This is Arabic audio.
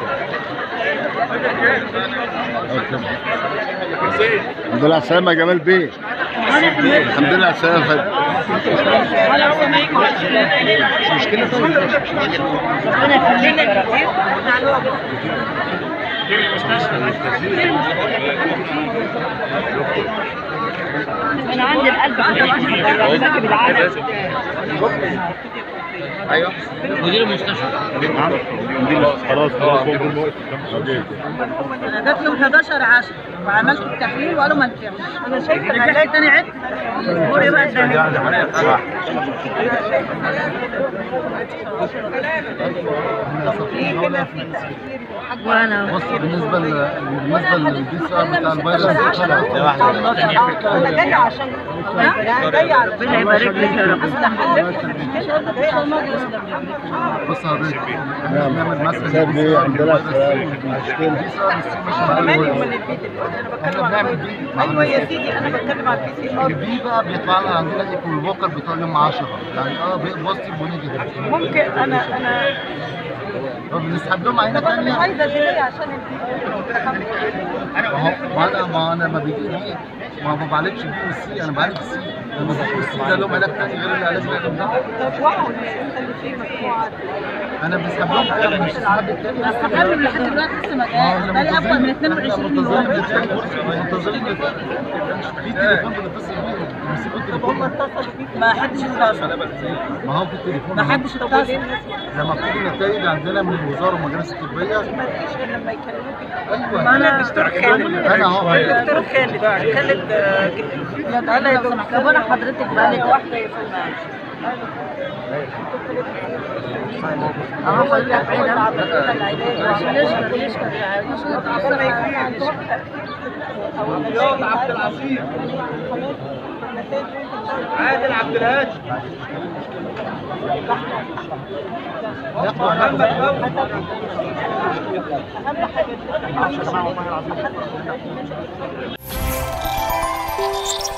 الحمد لله على السلامة يا جمال بيه. الحمد لله على السلامة يا فندم. مش مشكلة. ربنا يخليك انا عندي القلب راكب العالم. ايوه مدير المستشفى. خلاص انا جات لهم 11/10 وعملت التحليل وقالوا ما نفعش. انا شايفه العلاج تاني عدت. قولي بقى وانا بالنسبة للبي سي ار بتاع الفيروس انا جايه عشان ربنا يبارك لك يا رب. بص حضرتك احنا بنعمل مثلا عندنا ايوه يا سيدي انا بتكلم على البي سي ار. البي بقى بيطلع لنا عندنا ايكو الوكر بتاع يوم 10 يعني بوزيتيف ونيجاتيف. ممكن انا بنسحب لهم عينه مش ثانيه. عايزه ديلي عشان ما انا ما بيجي بي ما بعالجش بي والسي، انا بعالج السي. لما بشوف السي ده لهم علاج ثاني غير العلاج اللي احنا بناخده. انا بسحب لهم كده مش السحب الثاني. استخدم لحد دلوقتي لسه ما جاش. بقالي اكتر من 22 يوم. منتظرين في تليفون بنتصل بيه بيمسكوا التليفون. ما حدش اتصل. ما هو في التليفون ما حدش اتصل. لما بتيجي النتائج عندنا من الوزاره والمجالس الطبيه ما تجيش غير لما يكلموك. ايوه ما انا دكتور خالد. انا اهو دكتور خالد انا لو سمحت وانا حضرتك بقالي واحده يا فندم. اهو حضرتك يشكر رياض عبد العزيز عادل عبد الهادي اهم حاجه